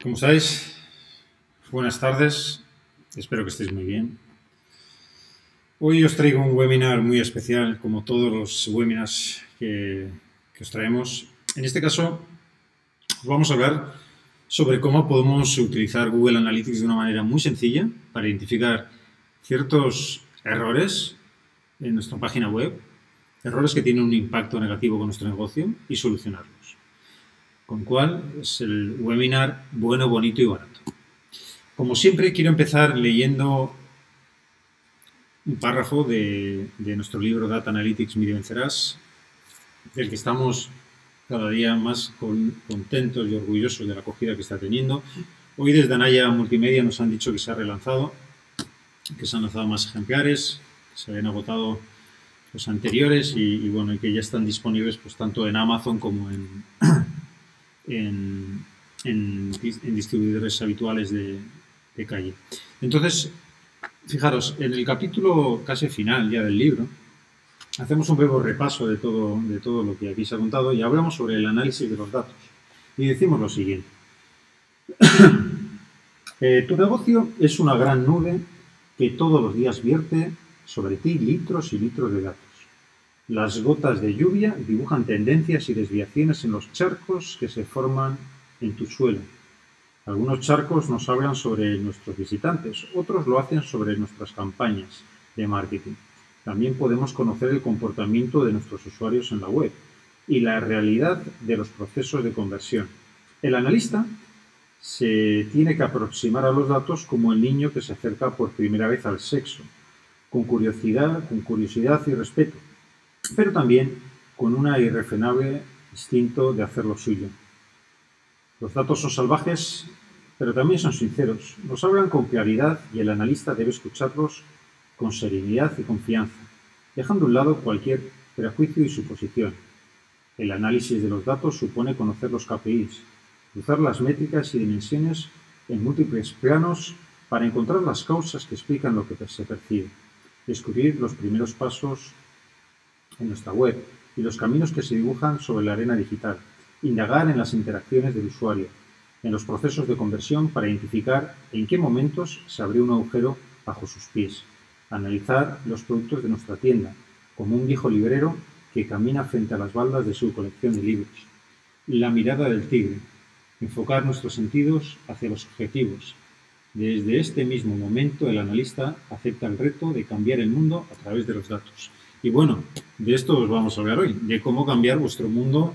¿Cómo estáis? Buenas tardes, espero que estéis muy bien. Hoy os traigo un webinar muy especial, como todos los webinars que os traemos. En este caso, os vamos a hablar sobre cómo podemos utilizar Google Analytics de una manera muy sencilla para identificar ciertos errores en nuestra página web, errores que tienen un impacto negativo con nuestro negocio y solucionarlos. Con cual es el webinar bueno, bonito y barato. Como siempre, quiero empezar leyendo un párrafo de nuestro libro Data Analytics Mide y Vencerás, del que estamos cada día más contentos y orgullosos de la acogida que está teniendo. Hoy desde Anaya Multimedia nos han dicho que se ha relanzado, que se han lanzado más ejemplares, que se habían agotado los anteriores y bueno, y que ya están disponibles pues tanto en Amazon como en distribuidores habituales de calle. Entonces, fijaros, en el capítulo casi final ya del libro, hacemos un breve repaso de todo lo que aquí se ha contado y hablamos sobre el análisis de los datos. Y decimos lo siguiente. Tu negocio es una gran nube que todos los días vierte sobre ti litros y litros de datos. Las gotas de lluvia dibujan tendencias y desviaciones en los charcos que se forman en tu suelo. Algunos charcos nos hablan sobre nuestros visitantes, otros lo hacen sobre nuestras campañas de marketing. También podemos conocer el comportamiento de nuestros usuarios en la web y la realidad de los procesos de conversión. El analista se tiene que aproximar a los datos como el niño que se acerca por primera vez al sexo, con curiosidad y respeto, pero también con un irrefrenable instinto de hacer lo suyo. Los datos son salvajes, pero también son sinceros. Nos hablan con claridad y el analista debe escucharlos con serenidad y confianza, dejando a un lado cualquier prejuicio y suposición. El análisis de los datos supone conocer los KPIs, cruzar las métricas y dimensiones en múltiples planos para encontrar las causas que explican lo que se percibe, descubrir los primeros pasos en nuestra web y los caminos que se dibujan sobre la arena digital, indagar en las interacciones del usuario, en los procesos de conversión para identificar en qué momentos se abrió un agujero bajo sus pies, analizar los productos de nuestra tienda, como un viejo librero que camina frente a las baldas de su colección de libros, la mirada del tigre, enfocar nuestros sentidos hacia los objetivos. Desde este mismo momento el analista acepta el reto de cambiar el mundo a través de los datos. Y bueno, de esto os vamos a hablar hoy, de cómo cambiar vuestro mundo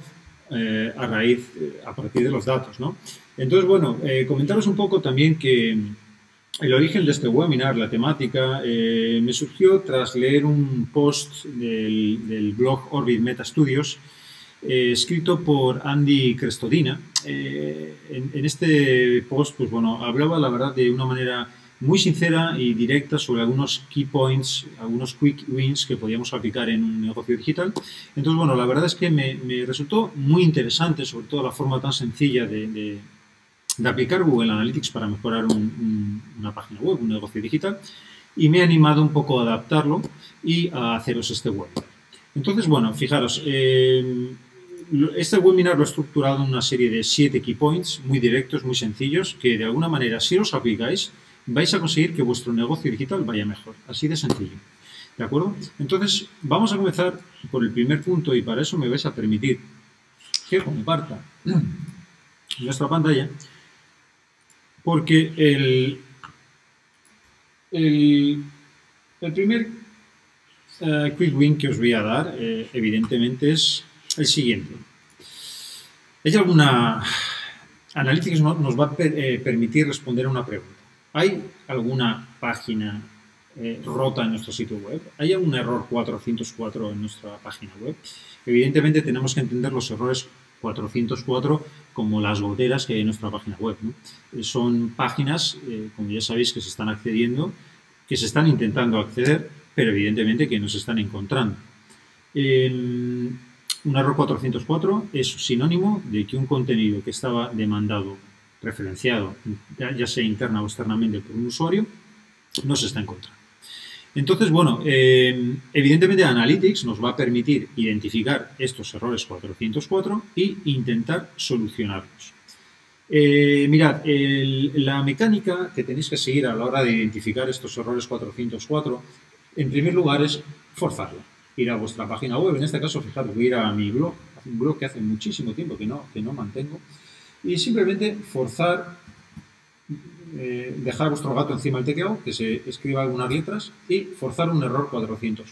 a partir de los datos, ¿no? Entonces, bueno, comentaros un poco también que el origen de este webinar, la temática, me surgió tras leer un post del blog Orbit Meta Studios, escrito por Andy Crestodina. En este post, pues bueno, hablaba la verdad de una manera muy sincera y directa sobre algunos key points, algunos quick wins que podíamos aplicar en un negocio digital. Entonces, bueno, la verdad es que me resultó muy interesante, sobre todo la forma tan sencilla de aplicar Google Analytics para mejorar una página web, un negocio digital, y me he animado un poco a adaptarlo y a haceros este webinar. Entonces, bueno, fijaros, este webinar lo he estructurado en una serie de 7 key points, muy directos, muy sencillos, que de alguna manera, si los aplicáis, vais a conseguir que vuestro negocio digital vaya mejor. Así de sencillo. ¿De acuerdo? Entonces, vamos a comenzar por el primer punto y para eso me vais a permitir que comparta nuestra pantalla, porque el primer quick win que os voy a dar, evidentemente, es el siguiente. ¿Hay alguna... Analytics nos va a permitir responder a una pregunta. ¿Hay alguna página rota en nuestro sitio web? ¿Hay algún error 404 en nuestra página web? Evidentemente tenemos que entender los errores 404 como las goteras que hay en nuestra página web, ¿no? Son páginas, como ya sabéis, que se están accediendo, que se están intentando acceder, pero evidentemente que no se están encontrando. Un error 404 es sinónimo de que un contenido que estaba demandado, referenciado, ya sea interna o externamente por un usuario, no se está encontrando. Entonces, bueno, evidentemente Analytics nos va a permitir identificar estos errores 404 e intentar solucionarlos. Mirad, la mecánica que tenéis que seguir a la hora de identificar estos errores 404, en primer lugar es forzarlo. Ir a vuestra página web, en este caso, fijaros, voy a ir a mi blog, un blog que hace muchísimo tiempo que no mantengo, y simplemente forzar, dejar vuestro gato encima del teclado, que se escriba algunas letras, y forzar un error 404.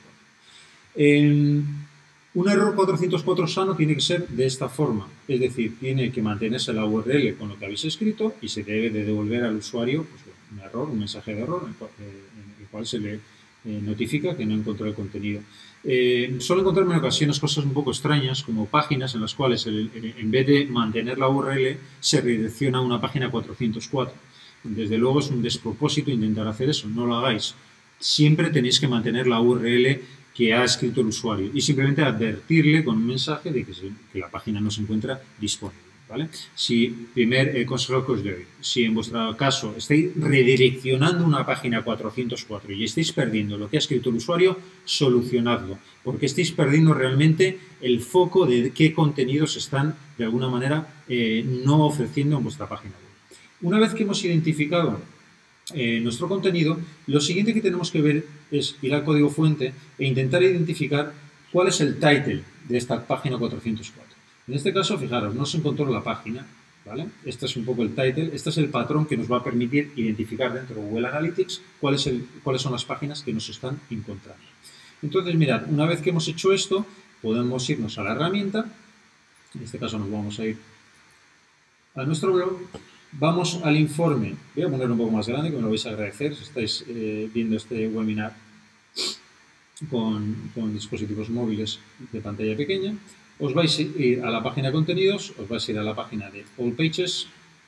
Un error 404 sano tiene que ser de esta forma, es decir, tiene que mantenerse la URL con lo que habéis escrito y se debe de devolver al usuario pues, un error, un mensaje de error en el cual se le notifica que no encontró el contenido. Suelo encontrarme en ocasiones cosas un poco extrañas, como páginas en las cuales en vez de mantener la URL se redirecciona a una página 404. Desde luego es un despropósito intentar hacer eso, no lo hagáis. Siempre tenéis que mantener la URL que ha escrito el usuario y simplemente advertirle con un mensaje de que la página no se encuentra disponible. ¿Vale? Primer consejo que os doy, si en vuestro caso estáis redireccionando una página 404 y estáis perdiendo lo que ha escrito el usuario, solucionadlo, porque estáis perdiendo realmente el foco de qué contenidos están de alguna manera no ofreciendo en vuestra página web. Una vez que hemos identificado nuestro contenido, lo siguiente que tenemos que ver es ir al código fuente e intentar identificar cuál es el title de esta página 404. En este caso, fijaros, no se encontró la página, ¿vale? Este es un poco el title, este es el patrón que nos va a permitir identificar dentro de Google Analytics cuáles son las páginas que nos están encontrando. Entonces, mirad, una vez que hemos hecho esto, podemos irnos a la herramienta, en este caso nos vamos a ir a nuestro blog, vamos al informe, voy a ponerlo un poco más grande, que me lo vais a agradecer si estáis viendo este webinar con dispositivos móviles de pantalla pequeña. Os vais a ir a la página de contenidos, os vais a ir a la página de All Pages.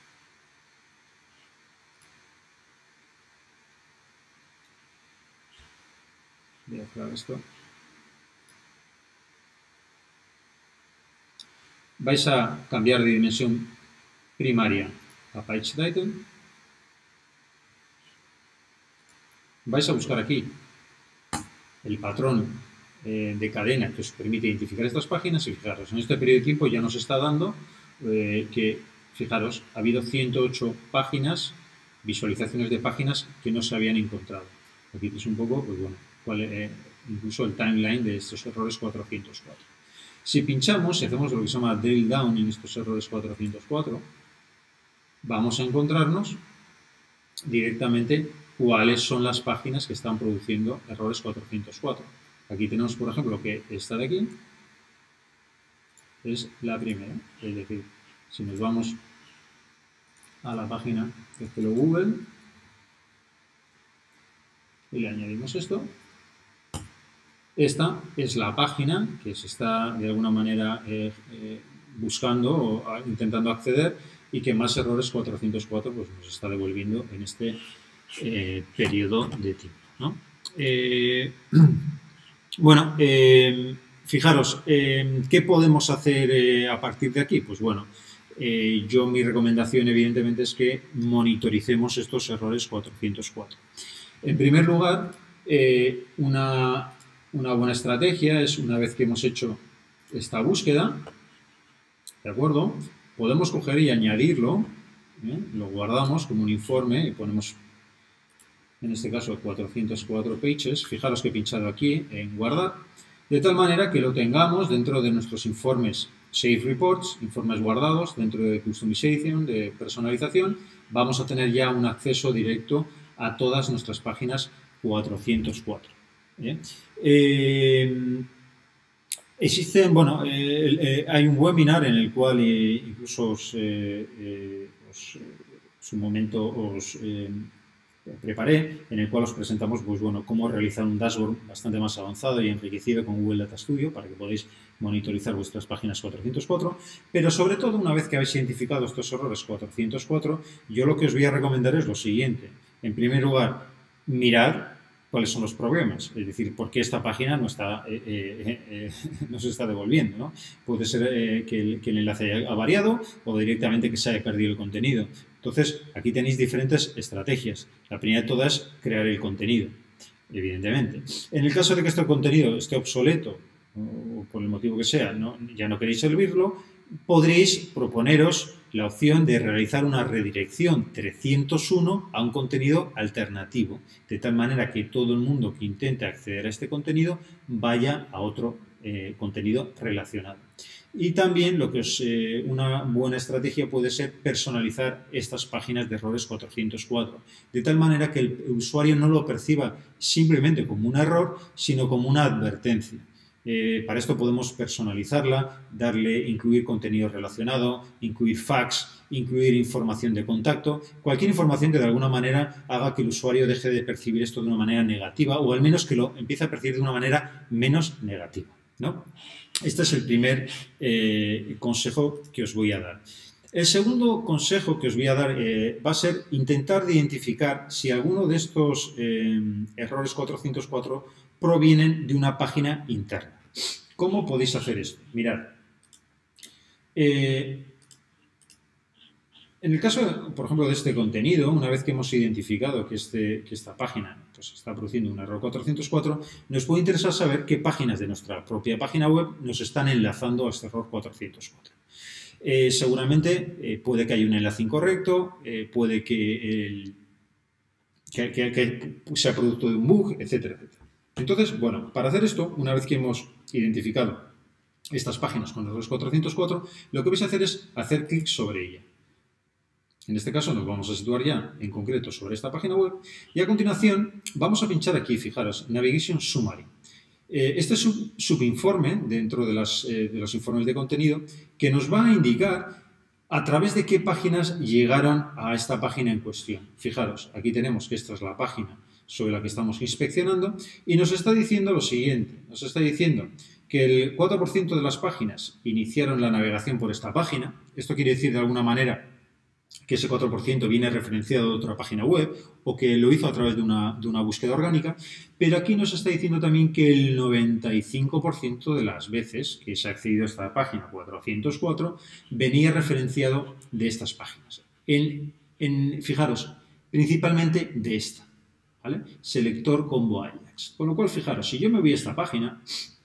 Voy a cerrar esto. Vais a cambiar de dimensión primaria a Page Title. Vais a buscar aquí el patrón de cadena que os permite identificar estas páginas y fijaros, en este periodo de tiempo ya nos está dando que, fijaros, ha habido 108 páginas, visualizaciones de páginas que no se habían encontrado. Aquí es un poco, pues bueno, incluso el timeline de estos errores 404. Si pinchamos, si hacemos lo que se llama drill down en estos errores 404, vamos a encontrarnos directamente cuáles son las páginas que están produciendo errores 404. Aquí tenemos, por ejemplo, que esta de aquí es la primera. Es decir, si nos vamos a la página de Hello Google y le añadimos esto, esta es la página que se está de alguna manera buscando o intentando acceder y que más errores 404 pues, nos está devolviendo en este periodo de tiempo, ¿no? Bueno, fijaros, ¿qué podemos hacer a partir de aquí? Pues bueno, mi recomendación evidentemente es que monitoricemos estos errores 404. En primer lugar, una buena estrategia es, una vez que hemos hecho esta búsqueda, ¿de acuerdo? Podemos coger y añadirlo, lo guardamos como un informe y ponemos, en este caso, 404 pages. Fijaros que he pinchado aquí en guardar, de tal manera que lo tengamos dentro de nuestros informes Save Reports, informes guardados, dentro de Customization, de personalización. Vamos a tener ya un acceso directo a todas nuestras páginas 404. Existen, bueno, hay un webinar en el cual incluso su momento os preparé, en el cual os presentamos pues, bueno, cómo realizar un dashboard bastante más avanzado y enriquecido con Google Data Studio para que podáis monitorizar vuestras páginas 404, pero sobre todo una vez que habéis identificado estos errores 404, yo lo que os voy a recomendar es lo siguiente. En primer lugar, mirad cuáles son los problemas, es decir, por qué esta página no se está devolviendo, ¿no? Puede ser que el enlace haya variado o directamente que se haya perdido el contenido. Entonces, aquí tenéis diferentes estrategias. La primera de todas es crear el contenido, evidentemente. En el caso de que este contenido esté obsoleto o por el motivo que sea, ya no queréis servirlo, podréis proponeros la opción de realizar una redirección 301 a un contenido alternativo, de tal manera que todo el mundo que intente acceder a este contenido vaya a otro contenido relacionado. Y también una buena estrategia puede ser personalizar estas páginas de errores 404, de tal manera que el usuario no lo perciba simplemente como un error, sino como una advertencia. Para esto podemos personalizarla, incluir contenido relacionado, incluir fax, incluir información de contacto, cualquier información que de alguna manera haga que el usuario deje de percibir esto de una manera negativa, o al menos que lo empiece a percibir de una manera menos negativa, ¿no? Este es el primer consejo que os voy a dar. El segundo consejo que os voy a dar va a ser intentar identificar si alguno de estos errores 404 provienen de una página interna. ¿Cómo podéis hacer esto? Mirad. En el caso, por ejemplo, de este contenido, una vez que hemos identificado que esta página pues, está produciendo un error 404, nos puede interesar saber qué páginas de nuestra propia página web nos están enlazando a este error 404. Seguramente puede que haya un enlace incorrecto, puede que sea producto de un bug, etcétera, etcétera. Entonces, bueno, para hacer esto, una vez que hemos identificado estas páginas con errores 404, lo que vais a hacer es hacer clic sobre ella. En este caso nos vamos a situar ya en concreto sobre esta página web y a continuación vamos a pinchar aquí, fijaros, Navigation Summary. Este es un subinforme dentro de los informes de contenido que nos va a indicar a través de qué páginas llegaron a esta página en cuestión. Fijaros, aquí tenemos que esta es la página sobre la que estamos inspeccionando y nos está diciendo lo siguiente, nos está diciendo que el 4% de las páginas iniciaron la navegación por esta página. Esto quiere decir de alguna manera que ese 4% viene referenciado de otra página web o que lo hizo a través de una búsqueda orgánica, pero aquí nos está diciendo también que el 95% de las veces que se ha accedido a esta página 404 venía referenciado de estas páginas. Fijaros, principalmente de esta, ¿vale? Selector Combo Ajax. Con lo cual, fijaros, si yo me voy a esta página,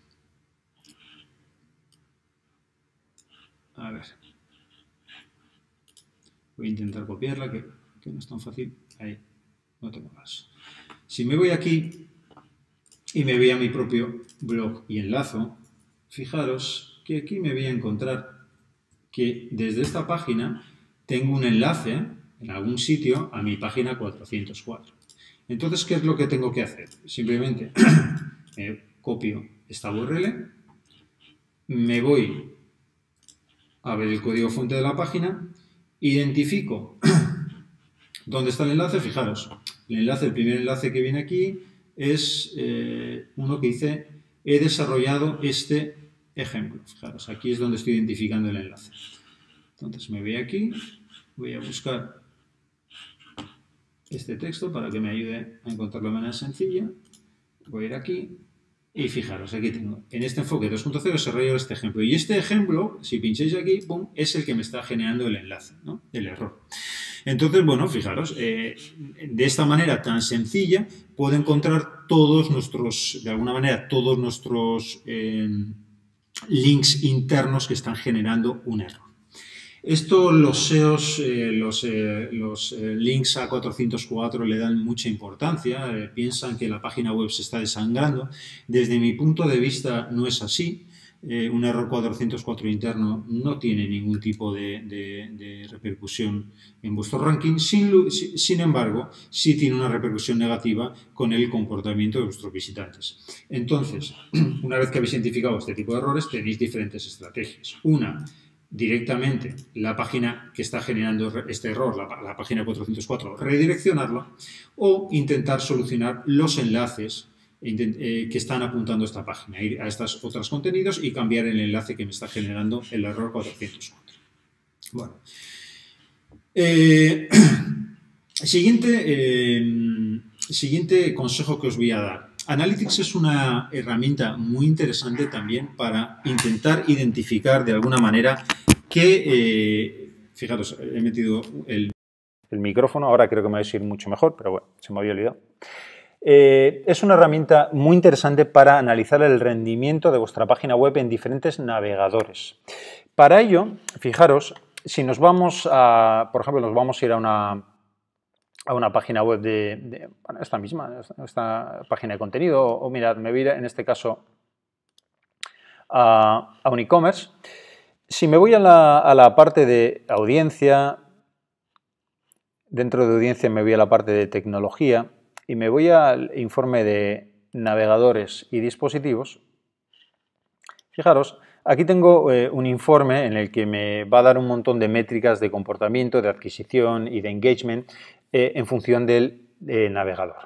a ver, voy a intentar copiarla, que no es tan fácil. Ahí, no te muevas. Si me voy aquí y me voy a mi propio blog y enlazo, fijaros que aquí me voy a encontrar que desde esta página tengo un enlace en algún sitio a mi página 404. Entonces, ¿qué es lo que tengo que hacer? Simplemente copio esta URL, me voy a ver el código fuente de la página, identifico dónde está el enlace. Fijaros, el primer enlace que viene aquí es uno que dice he desarrollado este ejemplo. Fijaros, aquí es donde estoy identificando el enlace. Entonces me voy aquí, voy a buscar este texto para que me ayude a encontrarlo de manera sencilla. Voy a ir aquí y fijaros, aquí tengo, en este enfoque 2.0 desarrollo este ejemplo. Y este ejemplo, si pincháis aquí, ¡pum!, es el que me está generando el enlace, ¿no? El error. Entonces, bueno, fijaros, de esta manera tan sencilla puedo encontrar todos nuestros, de alguna manera, todos nuestros links internos que están generando un error. Esto los SEOs, los links a 404 le dan mucha importancia, piensan que la página web se está desangrando. Desde mi punto de vista no es así. Un error 404 interno no tiene ningún tipo de repercusión en vuestro ranking, sin embargo, sí tiene una repercusión negativa con el comportamiento de vuestros visitantes. Entonces, una vez que habéis identificado este tipo de errores, tenéis diferentes estrategias. Una, directamente la página que está generando este error, la página 404, redireccionarla, o intentar solucionar los enlaces que están apuntando a esta página, ir a estos otros contenidos y cambiar el enlace que me está generando el error 404. Bueno, siguiente consejo que os voy a dar. Analytics es una herramienta muy interesante también para intentar identificar de alguna manera que, fijaros, he metido el micrófono, ahora creo que me vais a ir mucho mejor, pero bueno, se me había olvidado. Es una herramienta muy interesante para analizar el rendimiento de vuestra página web en diferentes navegadores. Para ello, fijaros, si nos vamos a, por ejemplo, nos vamos a ir a una página web bueno, esta página de contenido, o mirad, me voy a ir en este caso a un e-commerce. Si me voy a la parte de audiencia, dentro de audiencia me voy a la parte de tecnología y me voy al informe de navegadores y dispositivos, fijaros, aquí tengo un informe en el que me va a dar un montón de métricas de comportamiento, de adquisición y de engagement en función del navegador.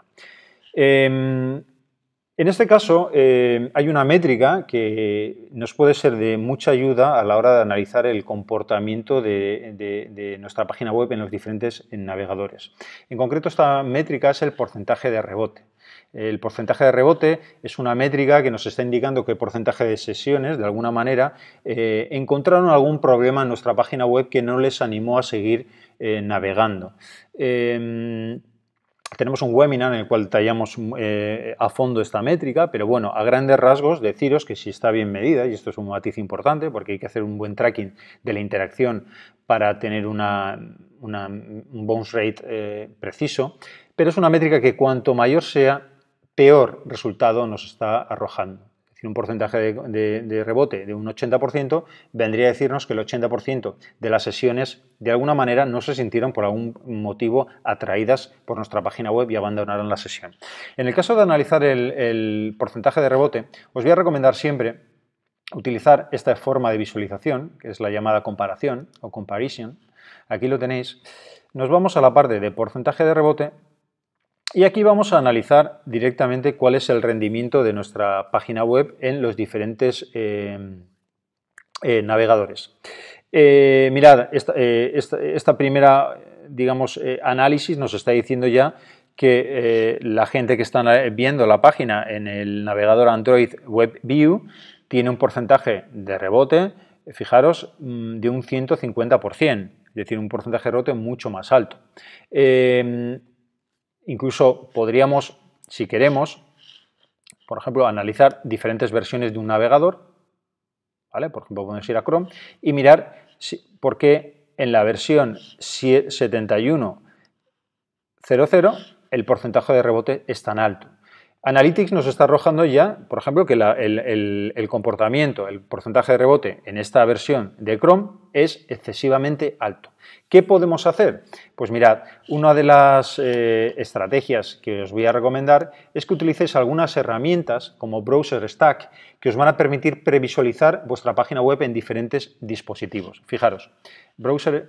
En este caso, hay una métrica que nos puede ser de mucha ayuda a la hora de analizar el comportamiento de nuestra página web en los diferentes navegadores. En concreto, esta métrica es el porcentaje de rebote. El porcentaje de rebote es una métrica que nos está indicando qué porcentaje de sesiones, de alguna manera, encontraron algún problema en nuestra página web que no les animó a seguir navegando. Tenemos un webinar en el cual detallamos a fondo esta métrica, pero bueno, a grandes rasgos deciros que si está bien medida, y esto es un matiz importante porque hay que hacer un buen tracking de la interacción para tener un bounce rate preciso, pero es una métrica que cuanto mayor sea, peor resultado nos está arrojando. Es decir, un porcentaje de rebote de un 80% vendría a decirnos que el 80% de las sesiones de alguna manera no se sintieron por algún motivo atraídas por nuestra página web y abandonaron la sesión. En el caso de analizar el porcentaje de rebote, os voy a recomendar siempre utilizar esta forma de visualización, que es la llamada comparación o comparison. Aquí lo tenéis. Nos vamos a la parte de porcentaje de rebote. Y aquí vamos a analizar directamente cuál es el rendimiento de nuestra página web en los diferentes navegadores. Mirad, esta primera, digamos, análisis nos está diciendo ya que la gente que está viendo la página en el navegador Android WebView tiene un porcentaje de rebote, fijaros, de un 150%, es decir, un porcentaje de rebote mucho más alto. Incluso podríamos, si queremos, por ejemplo, analizar diferentes versiones de un navegador, ¿vale? Por ejemplo, podemos ir a Chrome y mirar por qué en la versión 71.00 el porcentaje de rebote es tan alto. Analytics nos está arrojando ya, por ejemplo, que el comportamiento, el porcentaje de rebote en esta versión de Chrome es excesivamente alto. ¿Qué podemos hacer? Pues mirad, una de las estrategias que os voy a recomendar es que utilicéis algunas herramientas como Browser Stack que os van a permitir previsualizar vuestra página web en diferentes dispositivos. Fijaros, Browser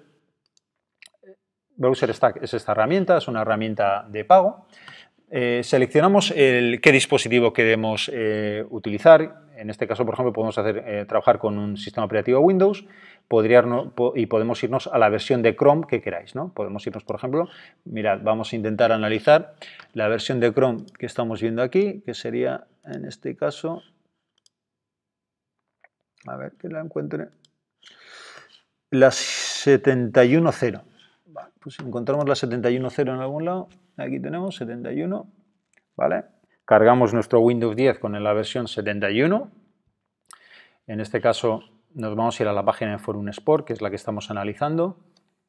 Stack es esta herramienta, es una herramienta de pago. Seleccionamos qué dispositivo queremos utilizar. En este caso, por ejemplo, podemos trabajar con un sistema operativo Windows y podemos irnos a la versión de Chrome que queráis, ¿no? Podemos irnos, por ejemplo, mirad, vamos a intentar analizar la versión de Chrome que estamos viendo aquí, que sería, en este caso, a ver que la encuentre, la 71.0. Vale, pues si encontramos la 71.0 en algún lado, aquí tenemos 71, ¿vale? Cargamos nuestro Windows 10 con la versión 71. En este caso nos vamos a ir a la página de Forum Sport, que es la que estamos analizando.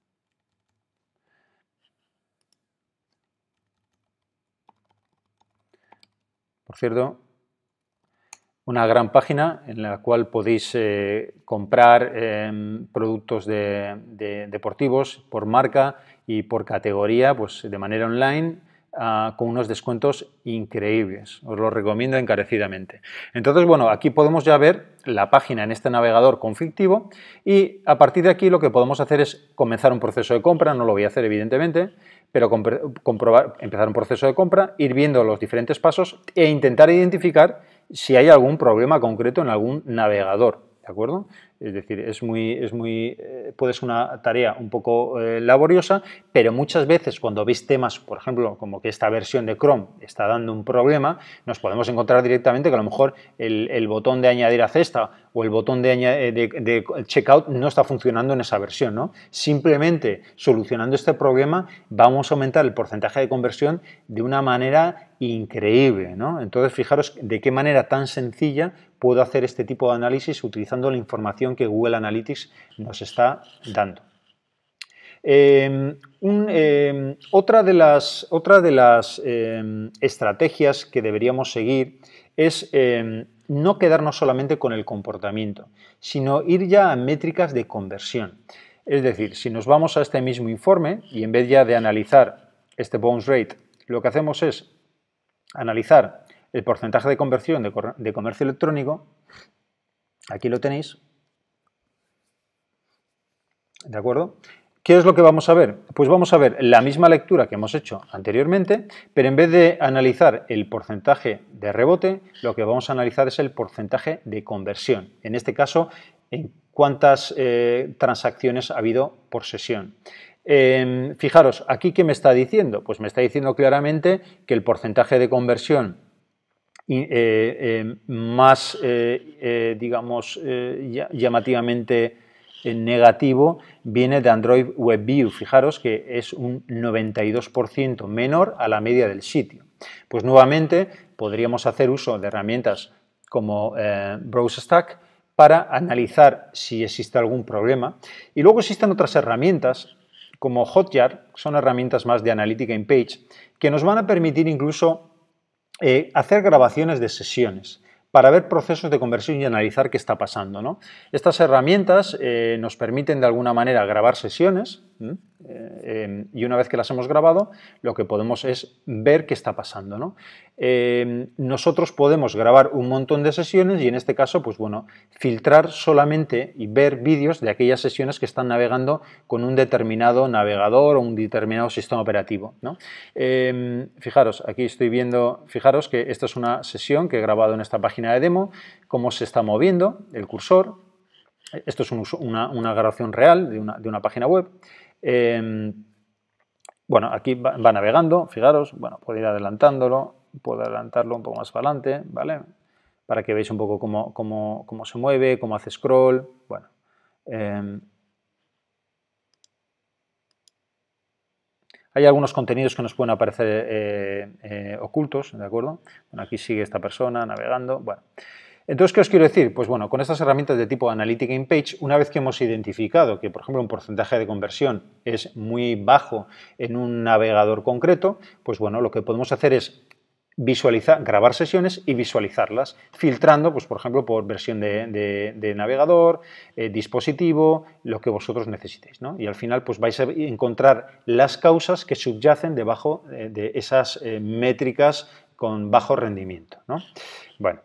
Por cierto, una gran página en la cual podéis comprar productos deportivos por marca y por categoría, pues de manera online, con unos descuentos increíbles. Os lo recomiendo encarecidamente. Entonces, bueno, aquí podemos ya ver la página en este navegador conflictivo y a partir de aquí lo que podemos hacer es comenzar un proceso de compra. No lo voy a hacer evidentemente, pero empezar un proceso de compra, ir viendo los diferentes pasos e intentar identificar si hay algún problema concreto en algún navegador, ¿de acuerdo? Es decir, puede ser una tarea un poco laboriosa, pero muchas veces cuando veis temas, por ejemplo, como que esta versión de Chrome está dando un problema, nos podemos encontrar directamente que a lo mejor el botón de añadir a cesta o el botón de checkout no está funcionando en esa versión, ¿no? Simplemente solucionando este problema vamos a aumentar el porcentaje de conversión de una manera increíble, ¿no? Entonces, fijaros de qué manera tan sencilla puedo hacer este tipo de análisis utilizando la información información que Google Analytics nos está dando. Otra de las estrategias que deberíamos seguir es no quedarnos solamente con el comportamiento, sino ir ya a métricas de conversión. Es decir, si nos vamos a este mismo informe y en vez ya de analizar este bounce rate, lo que hacemos es analizar el porcentaje de conversión de comercio electrónico, aquí lo tenéis, ¿de acuerdo? ¿Qué es lo que vamos a ver? Pues vamos a ver la misma lectura que hemos hecho anteriormente, pero en vez de analizar el porcentaje de rebote, lo que vamos a analizar es el porcentaje de conversión. En este caso, en cuántas transacciones ha habido por sesión. Fijaros, ¿aquí qué me está diciendo? Pues me está diciendo claramente que el porcentaje de conversión más, digamos, llamativamente negativo viene de Android WebView. Fijaros que es un 92% menor a la media del sitio. Pues nuevamente podríamos hacer uso de herramientas como Browse Stack para analizar si existe algún problema. Y luego existen otras herramientas como Hotjar, son herramientas más de analítica in page, que nos van a permitir incluso hacer grabaciones de sesiones para ver procesos de conversión y analizar qué está pasando, ¿no? Estas herramientas nos permiten de alguna manera grabar sesiones y una vez que las hemos grabado, lo que podemos es ver qué está pasando, ¿no? Nosotros podemos grabar un montón de sesiones y en este caso, pues bueno, filtrar solamente y ver vídeos de aquellas sesiones que están navegando con un determinado navegador o un determinado sistema operativo, ¿no? Fijaros, aquí estoy viendo, fijaros que esta es una sesión que he grabado en esta página de demo, cómo se está moviendo el cursor. Esto es una grabación real de una página web. Bueno, aquí va navegando, fijaros, bueno, puedo ir adelantándolo, puedo adelantarlo un poco más para adelante, ¿vale? Para que veáis un poco cómo se mueve, cómo hace scroll, bueno. Hay algunos contenidos que nos pueden aparecer ocultos, ¿de acuerdo? Bueno, aquí sigue esta persona navegando, bueno. Entonces, ¿qué os quiero decir? Pues bueno, con estas herramientas de tipo Analytic in Page, una vez que hemos identificado que, por ejemplo, un porcentaje de conversión es muy bajo en un navegador concreto, pues bueno, lo que podemos hacer es visualizar, grabar sesiones y visualizarlas, filtrando, pues por ejemplo, por versión de navegador, dispositivo, lo que vosotros necesitéis, ¿no? Y al final, pues vais a encontrar las causas que subyacen debajo de esas métricas con bajo rendimiento, ¿no? Bueno.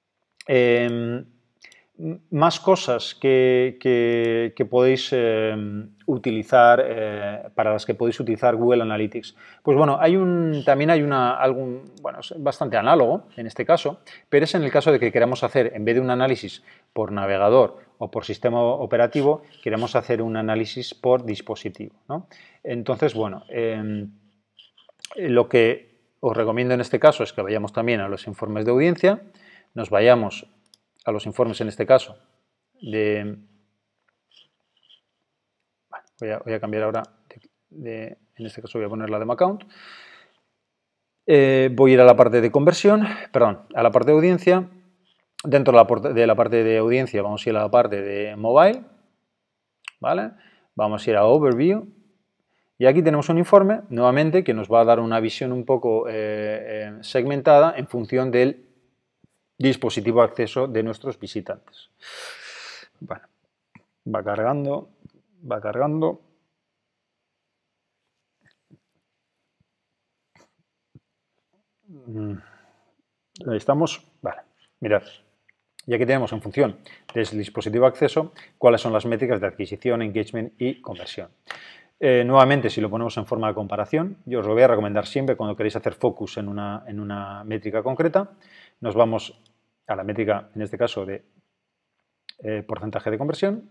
Más cosas que podéis utilizar, para las que podéis utilizar Google Analytics. Pues bueno, también hay bueno, es bastante análogo en este caso, pero es en el caso de que queramos hacer, en vez de un análisis por navegador o por sistema operativo, queremos hacer un análisis por dispositivo, ¿no? Entonces, bueno, lo que os recomiendo en este caso es que vayamos también a los informes de audiencia, nos vayamos a los informes en este caso de... Bueno, voy a cambiar ahora, en este caso voy a poner la demo account. Voy a ir a la parte de conversión, perdón, a la parte de audiencia. Dentro de la parte de audiencia vamos a ir a la parte de mobile, ¿vale? Vamos a ir a Overview. Y aquí tenemos un informe, nuevamente, que nos va a dar una visión un poco segmentada en función del dispositivo de acceso de nuestros visitantes. Bueno, va cargando, va cargando. Ahí estamos. Vale, mirad. Y aquí tenemos en función del dispositivo de acceso cuáles son las métricas de adquisición, engagement y conversión. Nuevamente, si lo ponemos en forma de comparación, yo os lo voy a recomendar siempre cuando queréis hacer focus en una métrica concreta. Nos vamos a la métrica, en este caso, de porcentaje de conversión.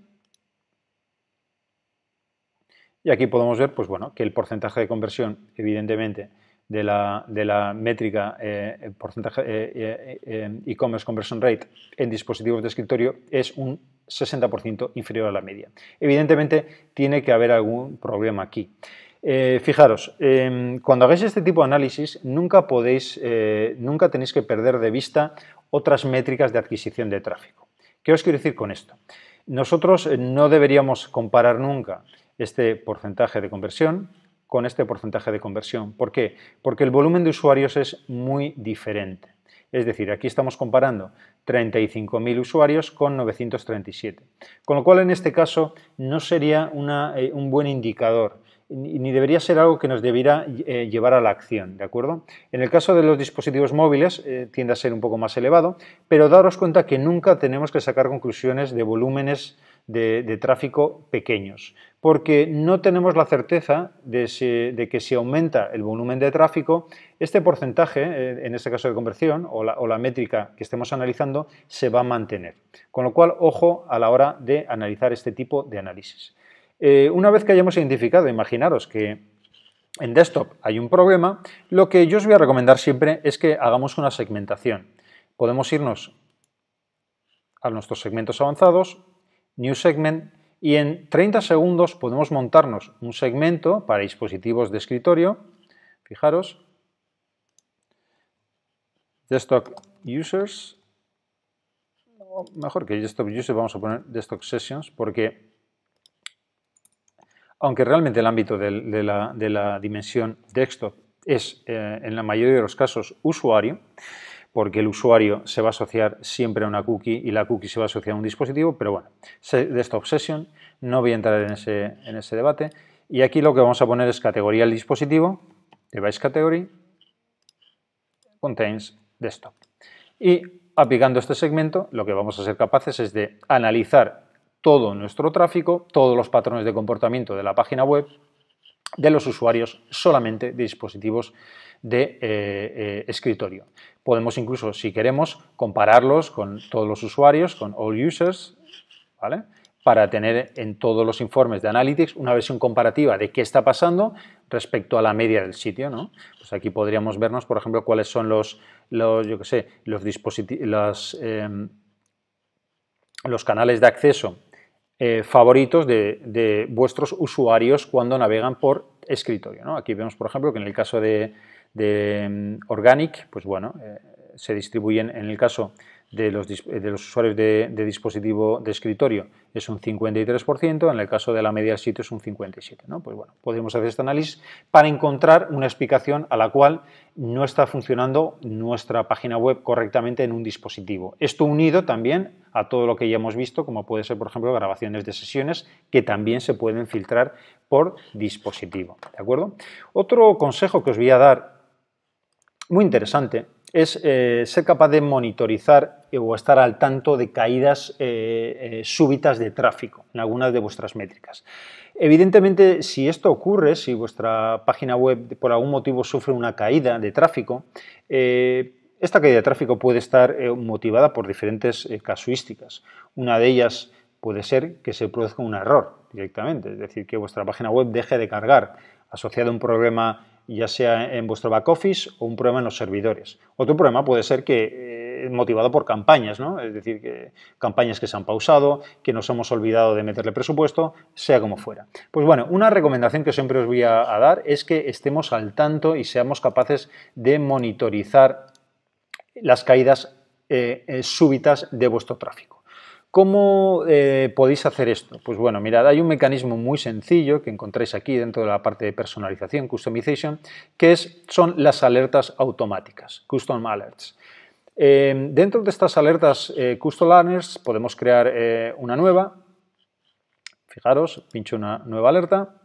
Y aquí podemos ver, pues bueno, que el porcentaje de conversión, evidentemente, de la métrica porcentaje e-commerce conversion rate en dispositivos de escritorio es un 60% inferior a la media. Evidentemente, tiene que haber algún problema aquí. Fijaros, cuando hagáis este tipo de análisis, nunca tenéis que perder de vista otras métricas de adquisición de tráfico. ¿Qué os quiero decir con esto? Nosotros no deberíamos comparar nunca este porcentaje de conversión con este porcentaje de conversión. ¿Por qué? Porque el volumen de usuarios es muy diferente. Es decir, aquí estamos comparando 35.000 usuarios con 937. Con lo cual, en este caso, no sería un buen indicador, ni debería ser algo que nos debiera llevar a la acción, ¿de acuerdo? En el caso de los dispositivos móviles tiende a ser un poco más elevado, pero daros cuenta que nunca tenemos que sacar conclusiones de volúmenes de tráfico pequeños, porque no tenemos la certeza de que si aumenta el volumen de tráfico, este porcentaje, en este caso de conversión, o la métrica que estemos analizando, se va a mantener. Con lo cual, ojo a la hora de analizar este tipo de análisis. Una vez que hayamos identificado, imaginaros que en desktop hay un problema, lo que yo os voy a recomendar siempre es que hagamos una segmentación. Podemos irnos a nuestros segmentos avanzados, New Segment, y en 30 segundos podemos montarnos un segmento para dispositivos de escritorio. Fijaros, Desktop Users, o mejor que Desktop Users vamos a poner Desktop Sessions, porque aunque realmente el ámbito de la dimensión desktop es en la mayoría de los casos usuario, porque el usuario se va a asociar siempre a una cookie y la cookie se va a asociar a un dispositivo, pero bueno, Desktop Session, no voy a entrar en ese debate. Y aquí lo que vamos a poner es categoría del dispositivo, Device Category, Contains Desktop. Y aplicando este segmento, lo que vamos a ser capaces es de analizar todo nuestro tráfico, todos los patrones de comportamiento de la página web de los usuarios solamente de dispositivos de escritorio. Podemos incluso, si queremos, compararlos con todos los usuarios, con all users, ¿vale? Para tener en todos los informes de Analytics una versión comparativa de qué está pasando respecto a la media del sitio, ¿no? Pues aquí podríamos vernos, por ejemplo, cuáles son los canales de acceso favoritos de vuestros usuarios cuando navegan por escritorio, ¿no? Aquí vemos, por ejemplo, que en el caso de Organic, pues bueno, se distribuyen en el caso de los usuarios de dispositivo de escritorio es un 53%, en el caso de la media del sitio es un 57%, ¿no? Pues bueno, podemos hacer este análisis para encontrar una explicación a la cual no está funcionando nuestra página web correctamente en un dispositivo. Esto unido también a todo lo que ya hemos visto, como puede ser, por ejemplo, grabaciones de sesiones que también se pueden filtrar por dispositivo, ¿de acuerdo? Otro consejo que os voy a dar, muy interesante, es ser capaz de monitorizar o estar al tanto de caídas súbitas de tráfico en algunas de vuestras métricas. Evidentemente, si esto ocurre, si vuestra página web por algún motivo sufre una caída de tráfico, esta caída de tráfico puede estar motivada por diferentes casuísticas. Una de ellas puede ser que se produzca un error directamente, es decir, que vuestra página web deje de cargar asociado a un problema ya sea en vuestro back office o un problema en los servidores. Otro problema puede ser que motivado por campañas, ¿no? Es decir, que campañas que se han pausado, que nos hemos olvidado de meterle presupuesto, sea como fuera. Pues bueno, una recomendación que siempre os voy a dar es que estemos al tanto y seamos capaces de monitorizar las caídas súbitas de vuestro tráfico. ¿Cómo podéis hacer esto? Pues bueno, mirad, hay un mecanismo muy sencillo que encontráis aquí dentro de la parte de personalización, customization, que son las alertas automáticas, custom alerts. Dentro de estas alertas custom alerts podemos crear una nueva. Fijaros, pincho una nueva alerta.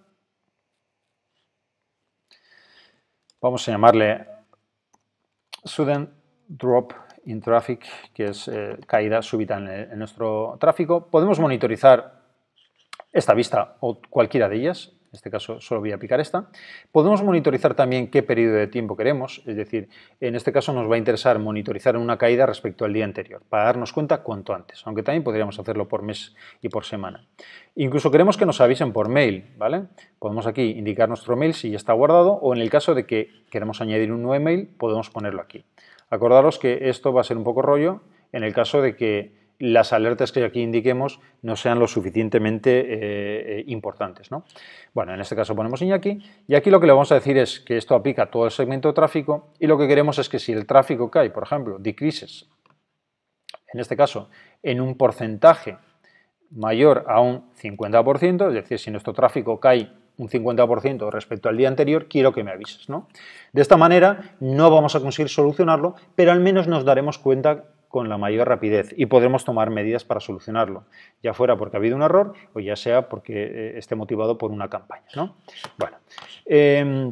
Vamos a llamarle sudden drop in traffic, que es caída súbita en nuestro tráfico. Podemos monitorizar esta vista o cualquiera de ellas. En este caso solo voy a aplicar esta. Podemos monitorizar también qué periodo de tiempo queremos, es decir, en este caso nos va a interesar monitorizar una caída respecto al día anterior, para darnos cuenta cuanto antes, aunque también podríamos hacerlo por mes y por semana. Incluso queremos que nos avisen por mail, ¿vale? Podemos aquí indicar nuestro mail si ya está guardado, o en el caso de que queremos añadir un nuevo email, podemos ponerlo aquí. Acordaros que esto va a ser un poco rollo en el caso de que las alertas que aquí indiquemos no sean lo suficientemente importantes, ¿no? Bueno, en este caso ponemos Iñaki y aquí lo que le vamos a decir es que esto aplica a todo el segmento de tráfico y lo que queremos es que si el tráfico cae, por ejemplo, decreases, en este caso, en un porcentaje mayor a un 50%, es decir, si nuestro tráfico cae un 50% respecto al día anterior, quiero que me avises, ¿no? De esta manera no vamos a conseguir solucionarlo, pero al menos nos daremos cuenta con la mayor rapidez y podremos tomar medidas para solucionarlo, ya fuera porque ha habido un error o ya sea porque esté motivado por una campaña, ¿no? Bueno,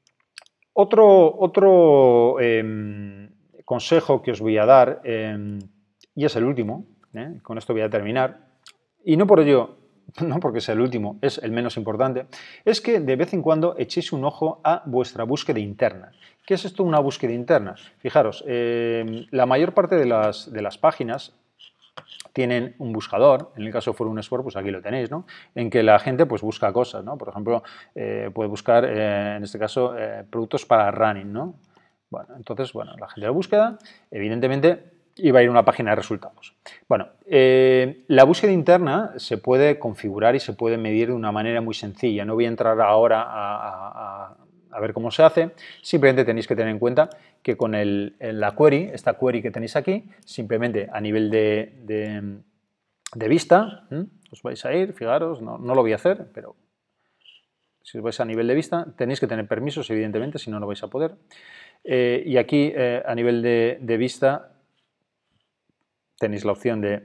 otro consejo que os voy a dar, y es el último, con esto voy a terminar, y no por ello, no porque sea el último, es el menos importante, es que de vez en cuando echéis un ojo a vuestra búsqueda interna. ¿Qué es esto una búsqueda interna? Fijaros, la mayor parte de las páginas tienen un buscador, en el caso de Forum Sport, pues aquí lo tenéis, ¿no? En que la gente pues busca cosas, ¿no? Por ejemplo, puede buscar, en este caso, productos para running, ¿no? Bueno, entonces, bueno, la gente de búsqueda, evidentemente, iba a ir a una página de resultados. Bueno, la búsqueda interna se puede configurar y se puede medir de una manera muy sencilla. No voy a entrar ahora a ver cómo se hace, simplemente tenéis que tener en cuenta que con la query, esta query que tenéis aquí, simplemente a nivel de vista, os vais a ir, fijaros, no lo voy a hacer, pero si os vais a nivel de vista, tenéis que tener permisos, evidentemente, si no, no vais a poder. Y aquí, a nivel de vista, tenéis la opción de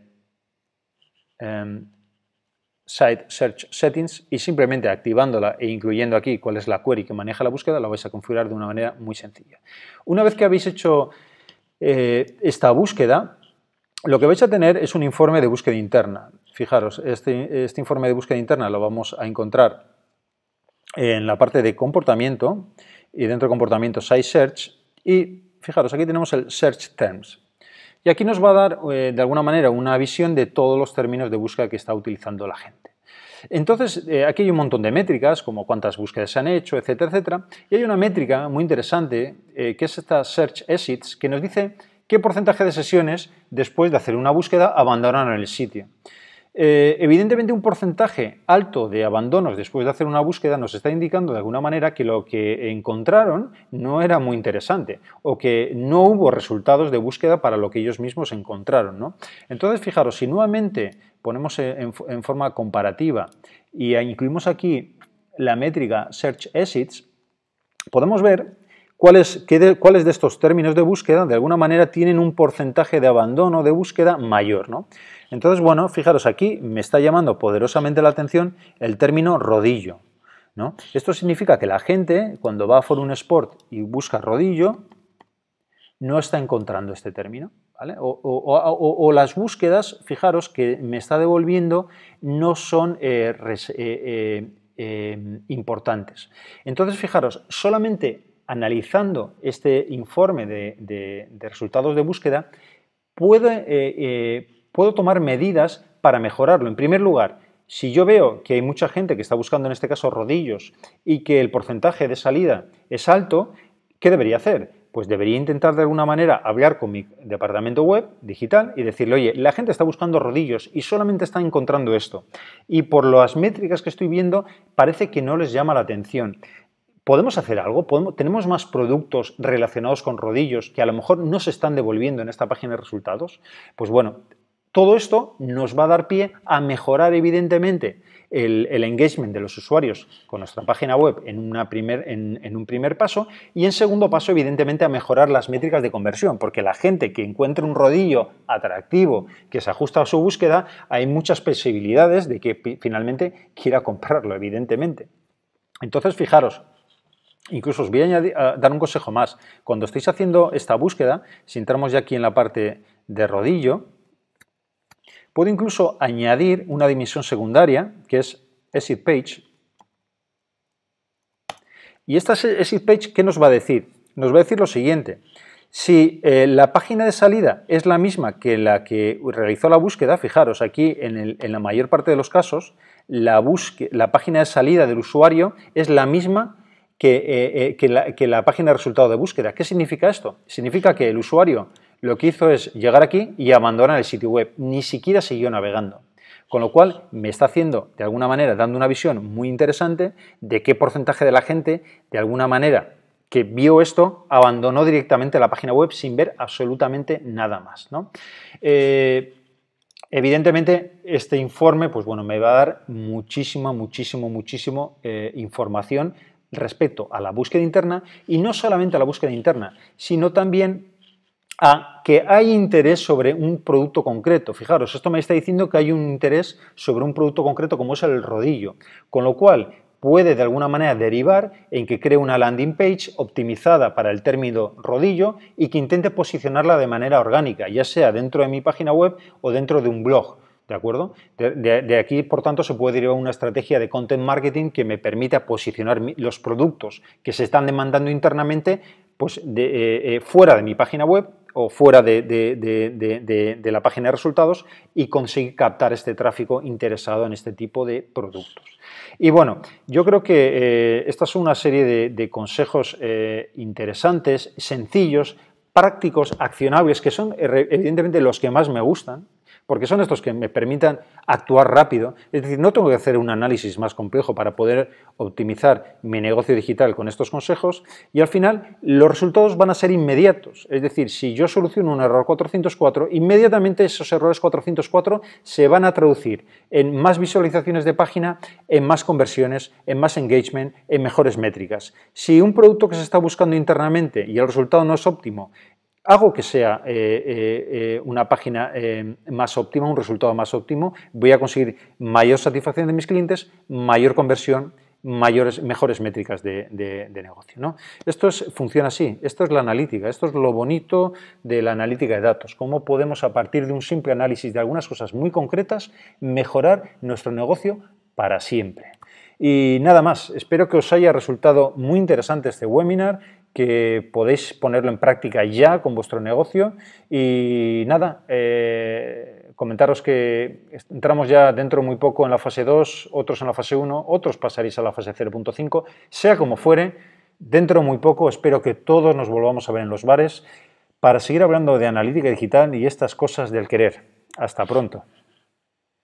Site Search Settings y simplemente activándola e incluyendo aquí cuál es la query que maneja la búsqueda, la vais a configurar de una manera muy sencilla. Una vez que habéis hecho esta búsqueda, lo que vais a tener es un informe de búsqueda interna. Fijaros, este informe de búsqueda interna lo vamos a encontrar en la parte de comportamiento y dentro de comportamiento Site Search y fijaros, aquí tenemos el Search Terms. Y aquí nos va a dar, de alguna manera, una visión de todos los términos de búsqueda que está utilizando la gente. Entonces, aquí hay un montón de métricas, como cuántas búsquedas se han hecho, etcétera, etcétera. Y hay una métrica muy interesante, que es esta Search Exits, que nos dice qué porcentaje de sesiones, después de hacer una búsqueda, abandonan el sitio. Evidentemente, un porcentaje alto de abandonos después de hacer una búsqueda nos está indicando de alguna manera que lo que encontraron no era muy interesante o que no hubo resultados de búsqueda para lo que ellos mismos encontraron, ¿no? Entonces, fijaros, si nuevamente ponemos en forma comparativa y incluimos aquí la métrica Search Exits, podemos ver cuáles de estos términos de búsqueda de alguna manera tienen un porcentaje de abandono de búsqueda mayor, ¿no? Entonces, bueno, fijaros, aquí me está llamando poderosamente la atención el término rodillo, ¿no? Esto significa que la gente, cuando va a Forum Sport y busca rodillo, no está encontrando este término, ¿vale? O las búsquedas, fijaros, que me está devolviendo no son importantes. Entonces, fijaros, solamente analizando este informe de resultados de búsqueda, puedo tomar medidas para mejorarlo. En primer lugar, si yo veo que hay mucha gente que está buscando en este caso rodillos y que el porcentaje de salida es alto, ¿qué debería hacer? Pues debería intentar de alguna manera hablar con mi departamento web digital y decirle, oye, la gente está buscando rodillos y solamente está encontrando esto. Y por las métricas que estoy viendo, parece que no les llama la atención. ¿Podemos hacer algo? ¿Tenemos más productos relacionados con rodillos que a lo mejor no se están devolviendo en esta página de resultados? Pues bueno, todo esto nos va a dar pie a mejorar evidentemente el engagement de los usuarios con nuestra página web en un primer paso y en segundo paso evidentemente a mejorar las métricas de conversión, porque la gente que encuentre un rodillo atractivo que se ajusta a su búsqueda, hay muchas posibilidades de que finalmente quiera comprarlo, evidentemente. Entonces, fijaros, incluso os voy a dar un consejo más. Cuando estéis haciendo esta búsqueda, si entramos ya aquí en la parte de rodillo, puedo incluso añadir una dimensión secundaria, que es Exit Page. Y esta Exit Page, ¿qué nos va a decir? Nos va a decir lo siguiente. Si la página de salida es la misma que la que realizó la búsqueda, fijaros, aquí en la mayor parte de los casos, la página de salida del usuario es la misma que la página de resultado de búsqueda. ¿Qué significa esto? Significa que el usuario lo que hizo es llegar aquí y abandonar el sitio web, ni siquiera siguió navegando. Con lo cual me está haciendo, de alguna manera, dando una visión muy interesante de qué porcentaje de la gente, de alguna manera, que vio esto, abandonó directamente la página web sin ver absolutamente nada más, ¿no? Evidentemente, este informe, pues bueno, me va a dar muchísima información respecto a la búsqueda interna, y no solamente a la búsqueda interna, sino también a que hay interés sobre un producto concreto. Fijaros, esto me está diciendo que hay un interés sobre un producto concreto como es el rodillo, con lo cual puede de alguna manera derivar en que cree una landing page optimizada para el término rodillo y que intente posicionarla de manera orgánica, ya sea dentro de mi página web o dentro de un blog. ¿De acuerdo? De aquí, por tanto, se puede derivar una estrategia de content marketing que me permita posicionar los productos que se están demandando internamente, pues, fuera de mi página web o fuera de la página de resultados, y conseguir captar este tráfico interesado en este tipo de productos. Y bueno, yo creo que estas son una serie de consejos interesantes, sencillos, prácticos, accionables, que son evidentemente los que más me gustan, porque son estos que me permitan actuar rápido. Es decir, no tengo que hacer un análisis más complejo para poder optimizar mi negocio digital con estos consejos, y al final los resultados van a ser inmediatos. Es decir, si yo soluciono un error 404, inmediatamente esos errores 404 se van a traducir en más visualizaciones de página, en más conversiones, en más engagement, en mejores métricas. Si un producto que se está buscando internamente y el resultado no es óptimo, hago que sea una página más óptima, un resultado más óptimo, voy a conseguir mayor satisfacción de mis clientes, mayor conversión, mejores métricas de negocio, ¿no? Esto funciona así, esto es la analítica, esto es lo bonito de la analítica de datos, cómo podemos, a partir de un simple análisis de algunas cosas muy concretas, mejorar nuestro negocio para siempre. Y nada más, espero que os haya resultado muy interesante este webinar, que podéis ponerlo en práctica ya con vuestro negocio. Y nada, comentaros que entramos ya dentro muy poco en la fase 2, otros en la fase 1, otros pasaréis a la fase 0.5, sea como fuere, dentro muy poco espero que todos nos volvamos a ver en los bares para seguir hablando de analítica digital y estas cosas del querer. Hasta pronto.